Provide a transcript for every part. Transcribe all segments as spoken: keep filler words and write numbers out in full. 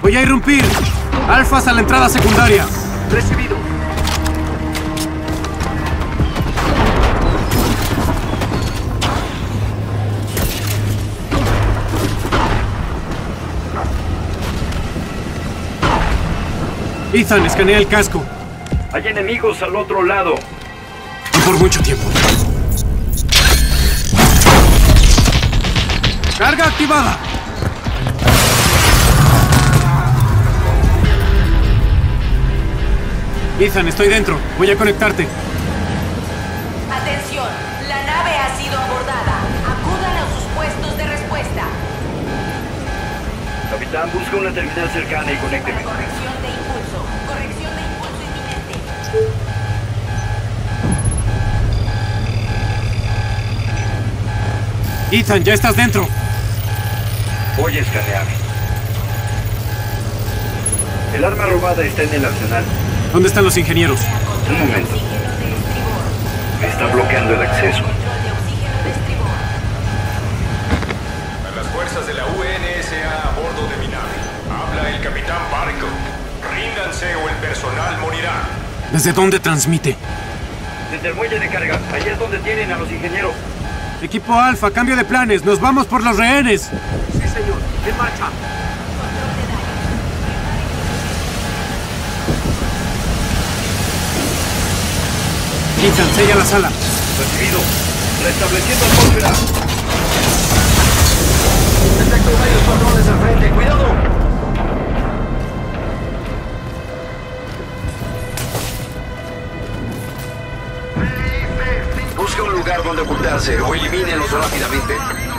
Voy a irrumpir. Alfas a la entrada secundaria. Recibido. Ethan, escanea el casco. Hay enemigos al otro lado. Y por mucho tiempo. ¡Carga activada! Ethan, estoy dentro. Voy a conectarte. Atención, la nave ha sido abordada. Acudan a sus puestos de respuesta. Capitán, busca una terminal cercana y conécteme. Corrección de impulso. Corrección de impulso inminente. Ethan, ya estás dentro. Voy a escanear. El arma robada está en el arsenal. ¿Dónde están los ingenieros? Un momento. Me está bloqueando el acceso. A las fuerzas de la U N S A a bordo de mi nave. Habla el capitán Barco. Ríndanse o el personal morirá. ¿Desde dónde transmite? Desde el muelle de carga. Ahí es donde tienen a los ingenieros. Equipo Alfa, cambio de planes. Nos vamos por los rehenes. Sí, señor. En marcha. Ethan, sella la sala. Recibido. Restableciendo atmósfera. Detecto varios patrones al frente. ¡Cuidado! Busque un lugar donde ocultarse o elimínelos rápidamente.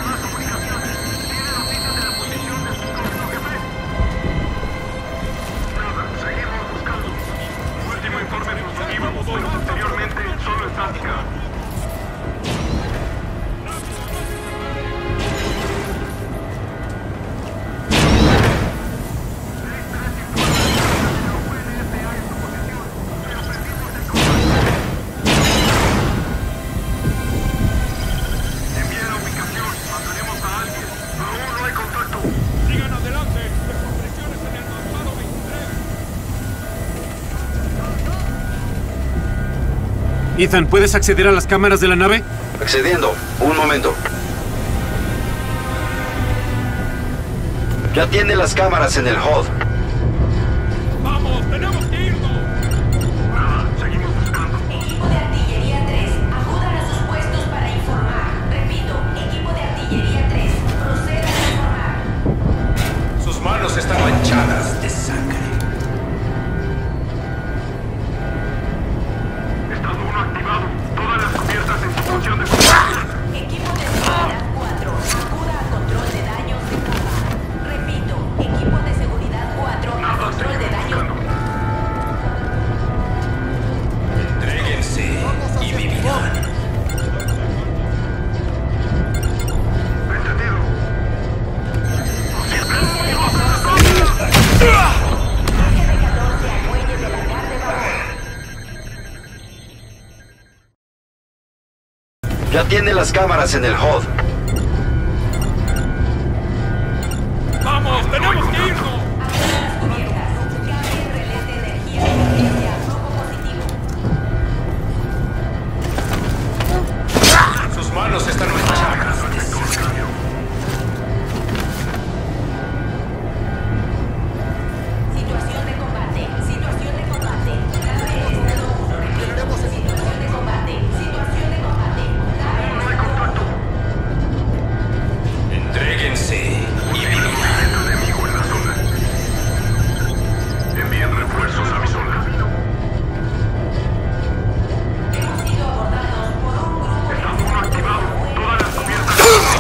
Ethan, ¿puedes acceder a las cámaras de la nave? Accediendo. Un momento. Ya tiene las cámaras en el H U D. ¡Vamos! ¡Tenemos que irnos! Seguimos buscando. Equipo de artillería tres, acudan a sus puestos para informar. Repito, equipo de artillería tres, procedan a informar. Sus manos están manchadas de sangre. Estado uno activado. Todas las cubiertas en su función de combate. Equipo de seguridad cuatro, acuda a control de daños de capa. Repito, equipo de seguridad cuatro, a control de daños. Entréguense y vivirán. Entendido. F catorce al muelle de la Gar de Babor. Ya tiene las cámaras en el H U D. ¡Vamos! ¡Tenemos que irnos! Acudan las cubiertas. Cambien relés de energía de emergencia a rojo positivo. Sus manos están manchadas de sangre. Situación de combate. Situación de combate. Nave estado uno. Repito. Situación de combate. Situación de combate. Nave estado uno. Entréguense y vivirán. Enemigo en la zona. Envíen refuerzos a mi zona. Hemos sido abordados por un grupo de Estado uno activado. Todas las cubiertas.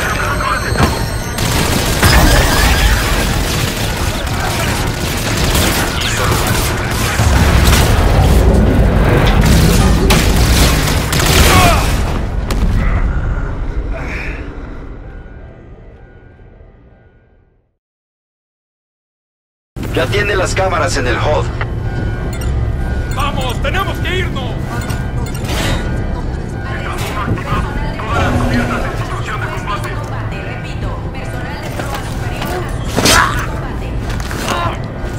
Ya tiene las cámaras en el H U D. ¡Vamos! ¡Tenemos que irnos! Combate, repito, personal de proa superior a sus puestos de combate.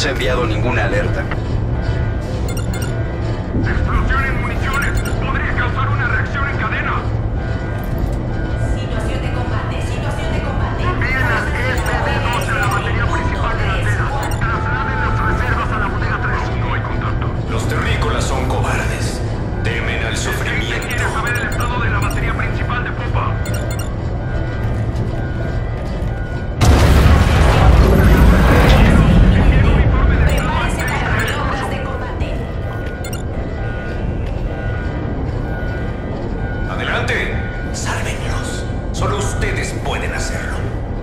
se ha enviado ninguna alerta. ¡Explosión en municiones! ¡Podría causar una reacción en cadena! Situación de combate, situación de combate. Envíen las S D dos a la batería principal delantera. Trasladen las reservas a la bodega tres. No hay contacto. Los terrícolas son cobardes. Temen al sufrimiento. ¿Quiere saber el estado de la batería principal de popa? Prepárense para maniobras de combate. ¡Adelante! ¡Sálvenlos! Solo ustedes pueden hacerlo.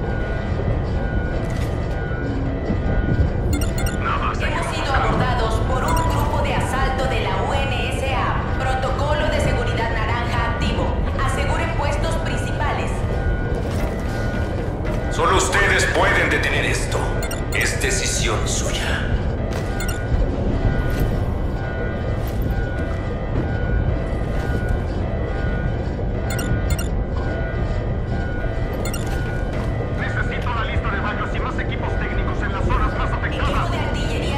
Nada, Hemos sido abordados por un grupo de asalto de la U N S A. Protocolo de seguridad naranja activo. Aseguren puestos principales. Solo ustedes pueden detener esto. Es decisión suya. Necesito la lista de bajas y más equipos técnicos en las zonas más Equipo afectadas. de artillería.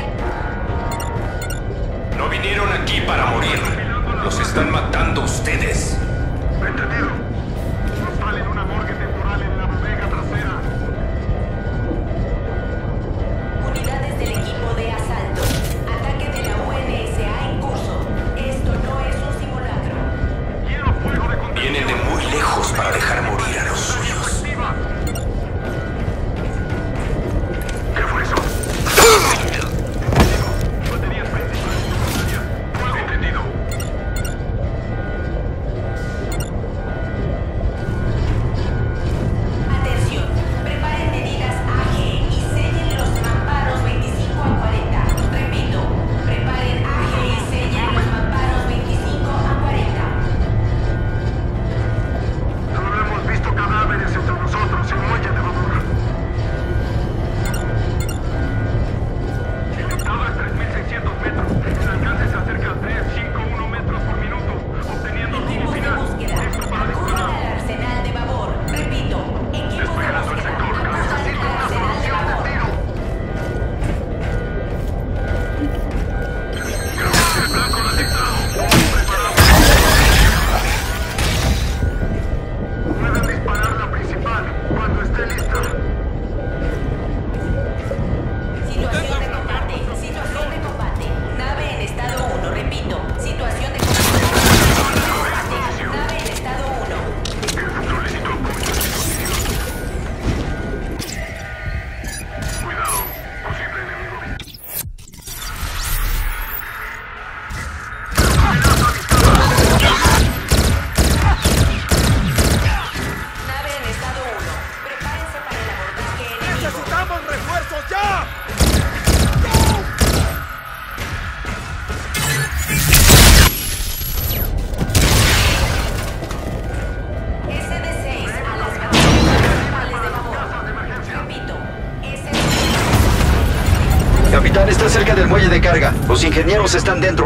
No vinieron aquí para morir. Los están matando ustedes. Entendido. Instalen una morgue temporal en la bodega trasera. Unidades del equipo de asalto. Ataque de la U N S A en curso. Esto no es un simulacro. Quiero fuego de contención. Vienen de muy lejos para dejar morir a los suyos. ¿Qué fue eso? Baterías principales. Fuego entendido. Atención. Preparen medidas A G y sellen los mamparos veinticinco a cuarenta. Repito. Preparen A G y sellen los mamparos veinticinco a cuarenta. Solo hemos visto cadáveres entre nosotros en muelle de Babur. El estado es tres mil seiscientos metros. El alcance se acerca a trescientos cincuenta y uno metros por minuto, obteniendo el Equipos de final. búsqueda. Listo para Acudan disparar. al arsenal de Babor. Repito. Equipos de Despejando el búsqueda. sector. Acudan Necesito al una arsenal de solución de Babor. tiro. Gracias, el blanco detectado. Pueden disparar la principal cuando esté lista. Situación de combate. Situación de combate. Nave en estado uno. Repito. Situación de combate. Nave en estado uno. Solicito apoyo. Cuidado, posible enemigo. Nave en estado uno. Prepárense para el abordaje enemigo. ¡Necesitamos refuerzos ya! S D seis a las baterías principales de Babor. Repito. S D seis. Capitán, está cerca del muelle de carga. Los ingenieros están dentro.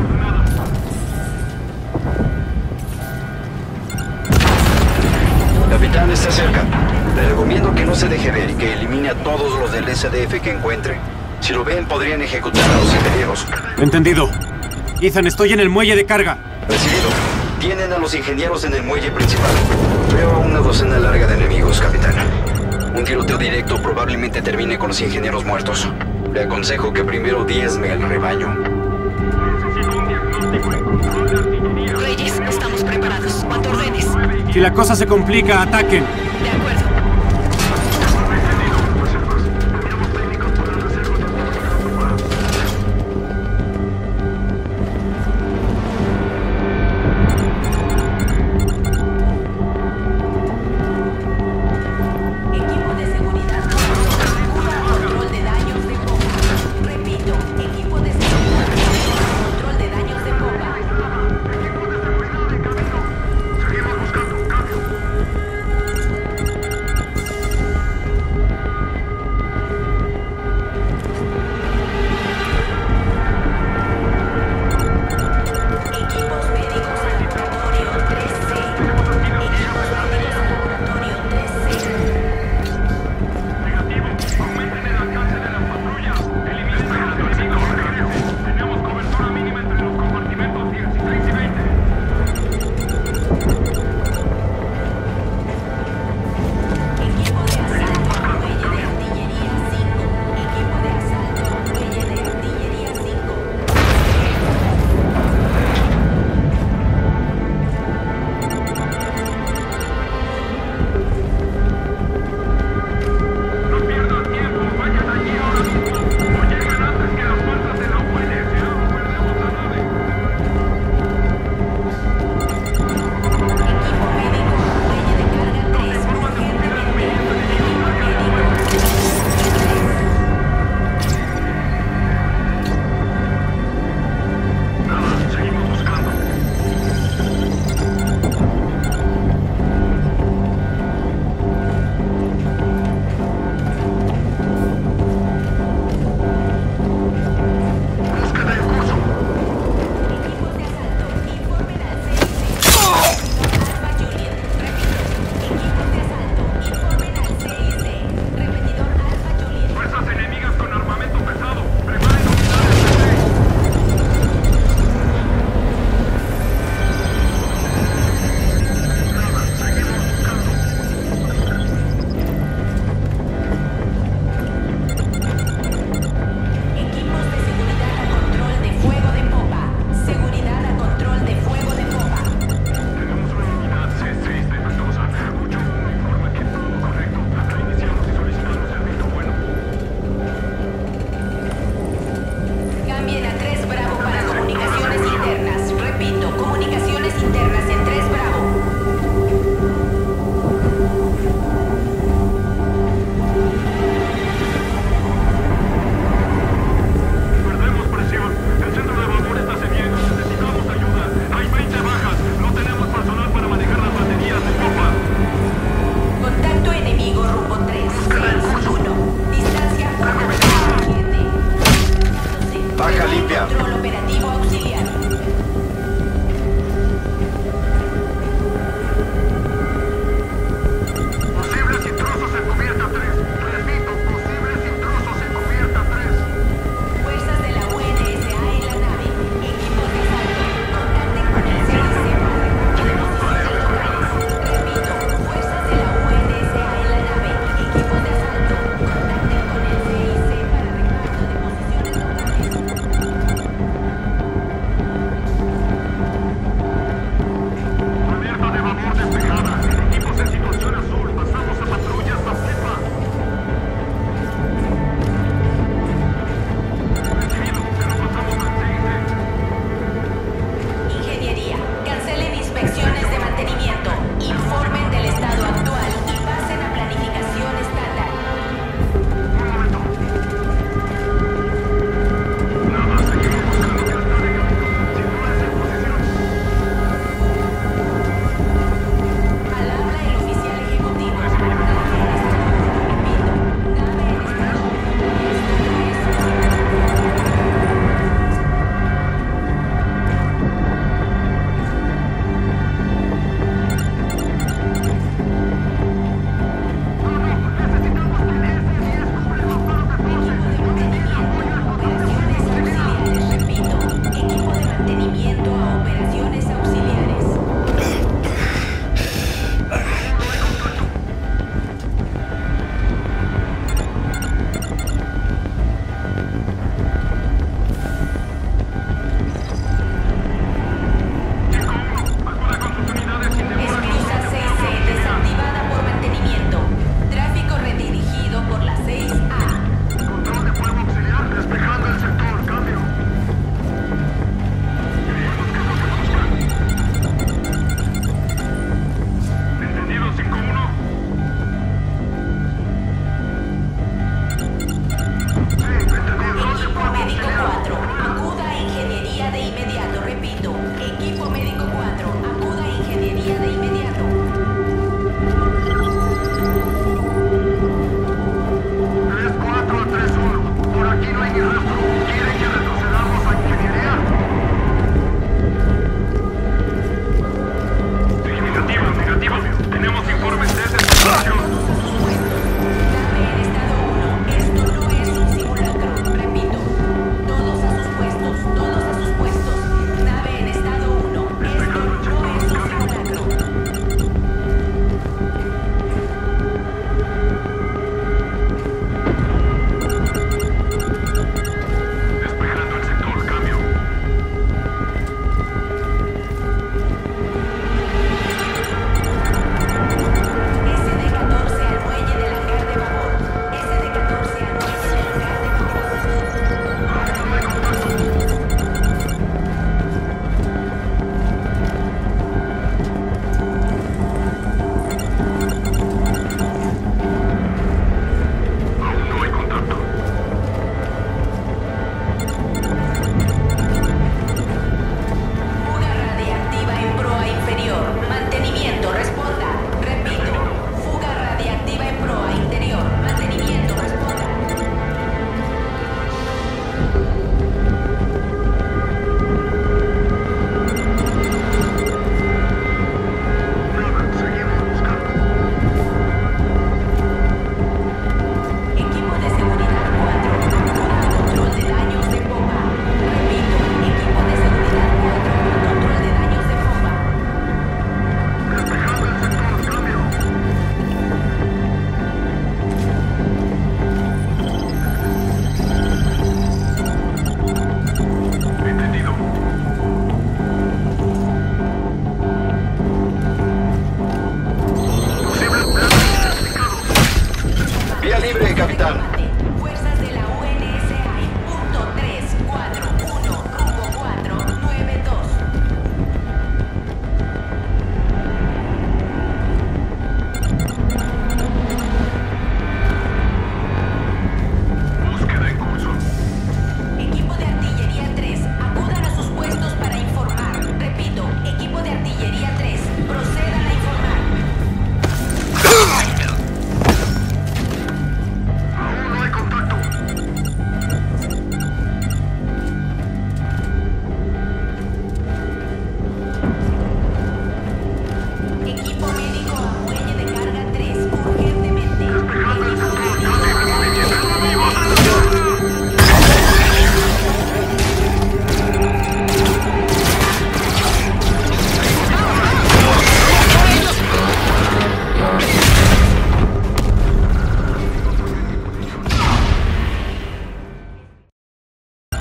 Capitán, está cerca. Le recomiendo que no se deje ver y que elimine a todos los del S D F que encuentre. Si lo ven, podrían ejecutar a los ingenieros. Entendido. Ethan, estoy en el muelle de carga. Recibido. Tienen a los ingenieros en el muelle principal. Veo a una docena larga de enemigos, capitán. Un tiroteo directo probablemente termine con los ingenieros muertos. Le aconsejo que primero diezme el rebaño. Necesito un diagnóstico en control de artillería. Reyes, estamos preparados. Cuanto ordenes. Si la cosa se complica, ataquen. De acuerdo. Entendido. Reservas. Enviamos técnicos para la reserva de la Equipo de seguridad. Acuda a control de daños de popa. Repito. Equipo de seguridad. Control de daños de popa. Equipo de seguridad en camino. Seguimos buscando un cambio.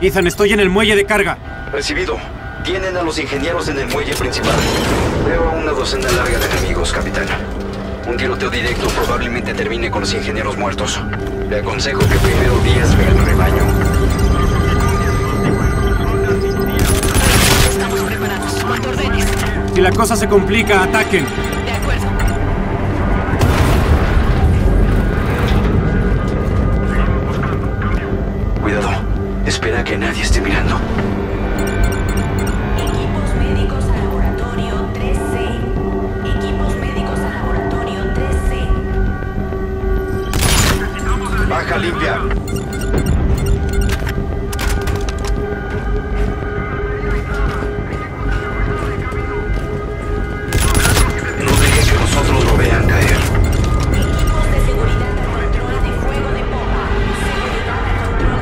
Ethan, estoy en el muelle de carga. Recibido. Tienen a los ingenieros en el muelle principal. Veo a una docena larga de enemigos, capitán. Un tiroteo directo probablemente termine con los ingenieros muertos. Le aconsejo que primero diezme el rebaño. Estamos preparados. Cuando ordenes. Si la cosa se complica, ataquen. De acuerdo. Cuidado. Espera que nadie esté mirando. Equipos médicos al laboratorio tres C. Equipos médicos al laboratorio tres C. Baja limpia. No deje que los otros lo vean caer. Equipos de seguridad al control de fuego de popa. Seguridad al control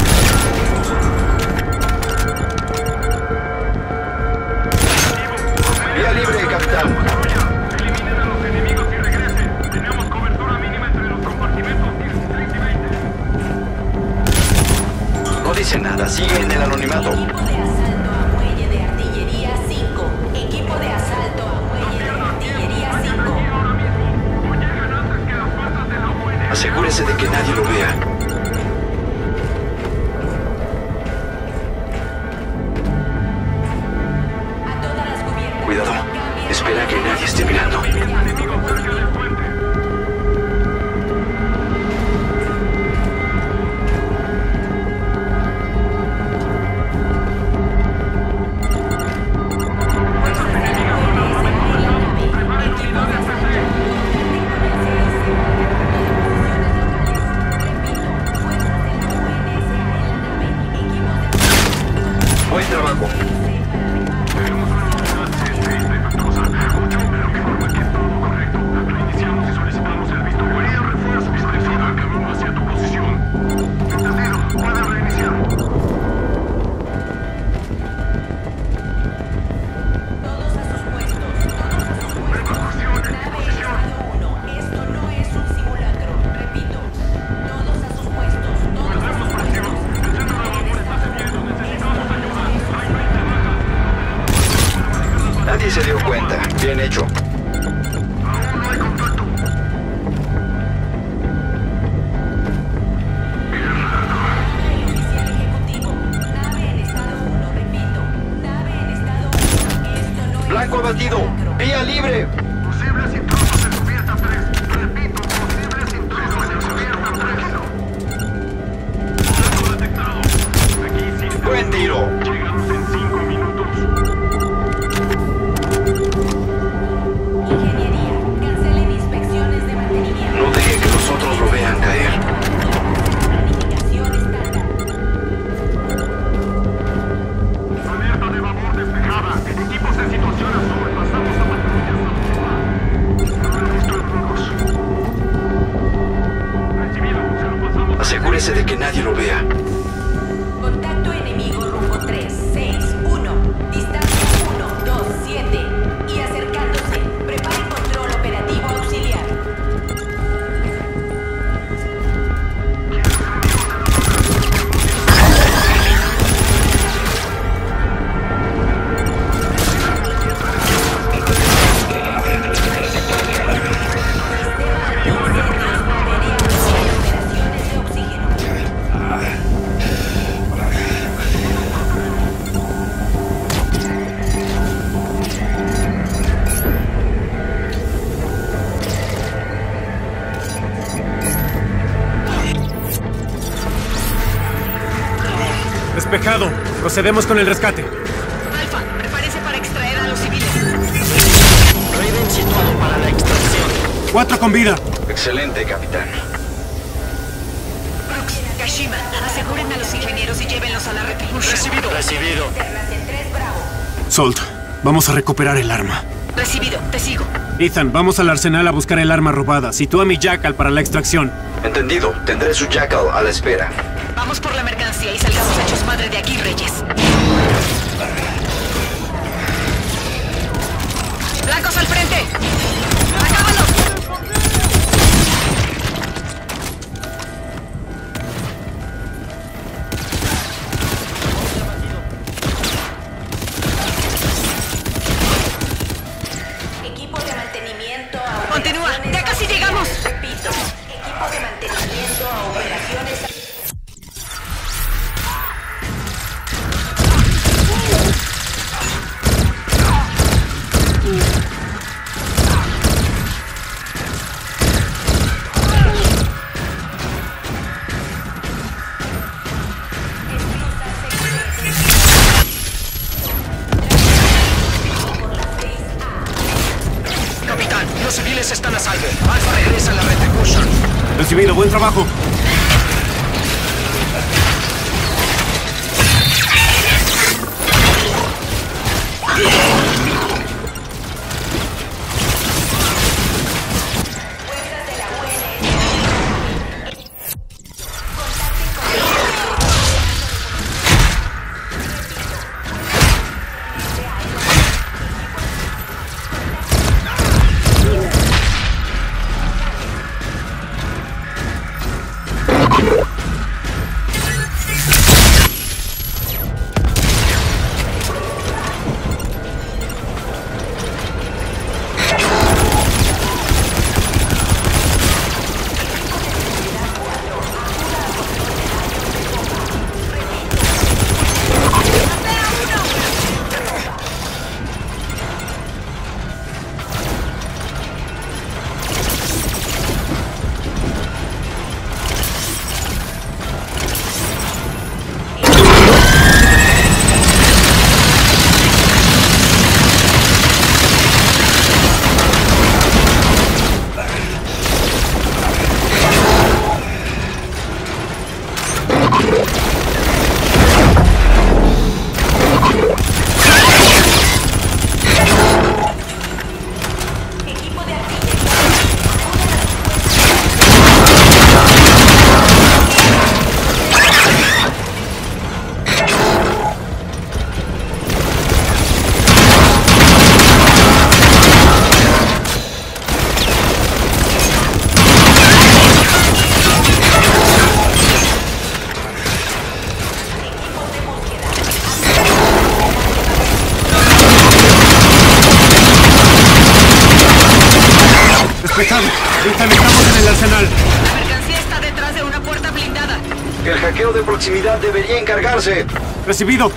de Vía libre, capitán. Eliminen a los enemigos y regresen. Tenemos cobertura mínima entre los compartimentos dieciséis y veinte. No dice nada. Sigue en el anonimato. Equipo de asalto a muelle de artillería cinco. Equipo de asalto a muelle de artillería cinco. Ahora mismo. O llegan antes que las fuerzas de la U N. Asegúrese de que nadie lo vea. A todas las cubiertas. Cuidado. Espera que nadie esté mirando. Enemigos cerca del puente. Buen trabajo. Tenemos una unidad este y defectuosa. Ocho, pero que informa que es todo correcto. Reiniciamos y solicitamos el visto bueno. Envía refuerzos. Recibido en camino hacia tu posición. Entendido. Puede reiniciar. Todos a sus puestos. Todos a sus puestos. Nave estado uno. Esto no es un simulacro. Repito. Todos a sus puestos. Todos a sus puestos. El centro de vapor está cediendo. Necesitamos ayuda. Hay veinte bajas. Nadie se dio cuenta. Bien hecho. Aún no hay contacto. Oficial ejecutivo. Nave en estado uno. Repito. Nave en estado uno. Esto no es Blanco un abatido. simulacro. Vía libre. Posibles intrusos en cubierta tres. Repito, posibles intrusos en cubierta tres. Dato detectado. Aquí sí. Buen tiro. Llegamos en cinco minutos. Ingeniería. Cancelen inspecciones de mantenimiento. No deje que los otros lo vean caer. Planificación estándar. Alerta de vapor despejada. Equipos en situación azul. Pasamos a patrullas a No he visto enemigos. Recibido. Se lo pasamos. Asegúrese de que nadie lo vea. Contacto enemigo rumbo tres, seis, uno. Distancia uno, dos, siete. Y acercándose. Preparen control operativo auxiliar. Sistema antiincendios averiado. Operaciones de oxígeno. Despejado. Procedemos con el rescate. Alfa, prepárese para extraer a los civiles. Raven situado para la extracción. Cuatro con vida. Excelente, capitán. Brooks, Kashima, aseguren a los ingenieros y llévenlos a la Retribution. Recibido. Recibido. Internas en tres Bravo. Salt, vamos a recuperar el arma. Recibido, te sigo. Ethan, vamos al arsenal a buscar el arma robada. Sitúa mi Jackal para la extracción. Entendido. Tendré su Jackal a la espera. Vamos por la mercancía y salgamos hechos madre de aquí, Reyes. ¡Blancos al frente! ¡Acábalos! Continúa, ya casi llegamos. Repito, equipo de mantenimiento a operaciones. Capitán, los civiles están a salvo. Alfa regresa a la Retribution. Recibido, buen trabajo. Fuerzas de la U N S. Equipo de artillería. Equipos de búsqueda. Despejado. Estamos en el arsenal. La mercancía está detrás de una puerta blindada. El hackeo de proximidad debería encargarse. Recibido.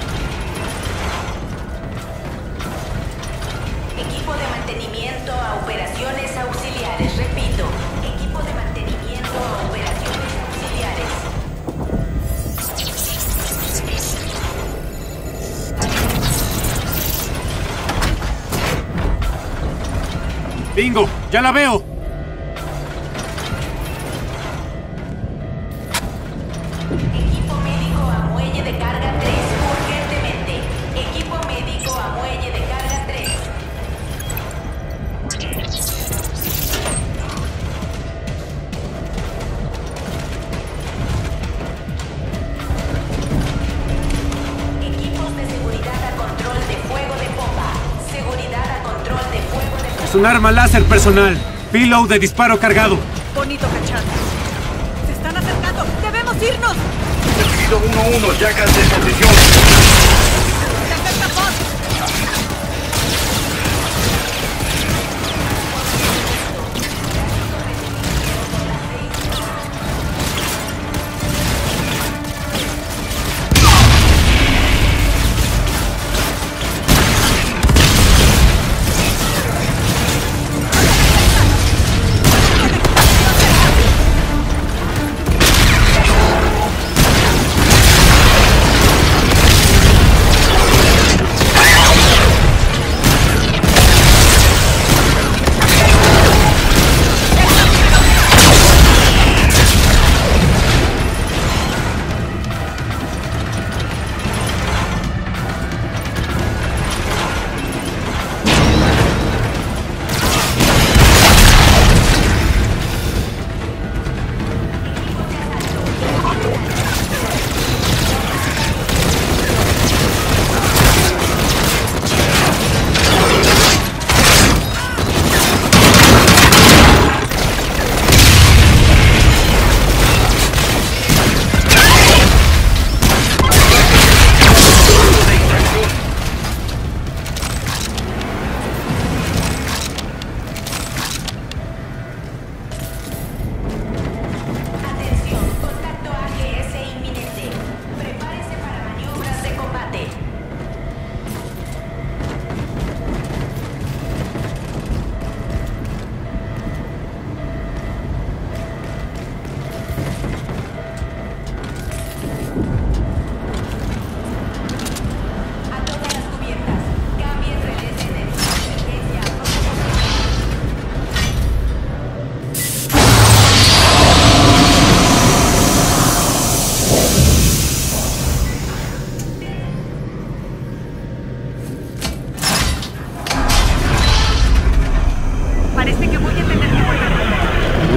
Equipo de mantenimiento a operaciones auxiliares. Repito, equipo de mantenimiento a operaciones auxiliares. Bingo, ya la veo. Equipo médico a muelle de carga tres, urgentemente. Equipo médico a muelle de carga tres. Equipos de seguridad a control de fuego de popa. Seguridad a control de fuego de popa. Es un arma láser personal. Payload de disparo cargado. Bonito cachado. Se están acercando. ¡Debemos irnos! Recibido uno uno, Jackal de posición. ¡Se acerca Fox!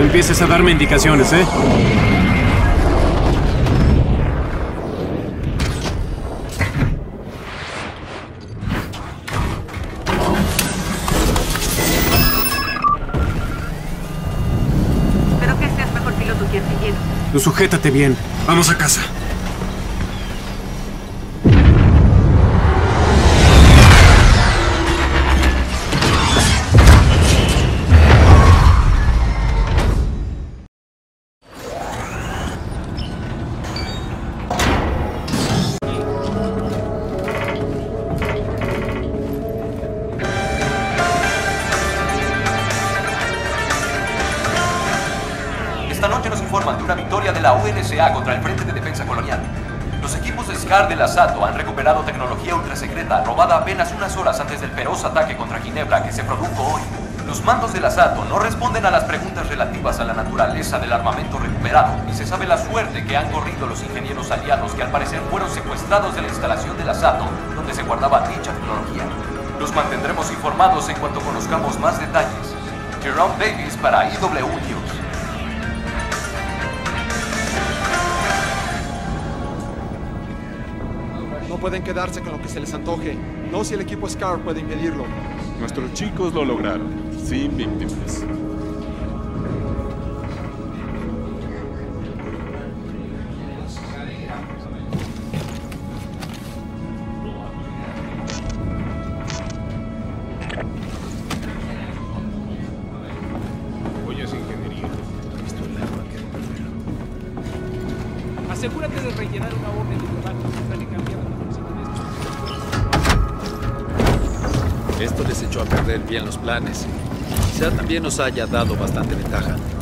empieces a darme indicaciones, ¿eh? Espero que seas mejor piloto que artillero. Tú sujétate bien. Vamos a casa. Esta noche nos informan de una victoria de la U N S A contra el Frente de Defensa Colonial. Los equipos de SCAR del asalto han recuperado tecnología ultrasecreta robada apenas unas horas antes del feroz ataque contra Ginebra que se produjo hoy. Los mandos del asalto no responden a las preguntas relativas a la naturaleza del armamento recuperado, ni se sabe la suerte que han corrido los ingenieros aliados que al parecer fueron secuestrados de la instalación del asalto donde se guardaba dicha tecnología. Los mantendremos informados en cuanto conozcamos más detalles. Jerome Davis para I W News. No pueden quedarse con lo que se les antoje. No si el equipo SCAR puede impedirlo. Nuestros chicos lo lograron, sin víctimas. Oye, es ingeniería. ¿Has visto el arma que recuperaron? Asegúrate de rellenar una orden diplomática para cambiar la Esto les echó a perder bien los planes. Quizá también nos haya dado bastante ventaja.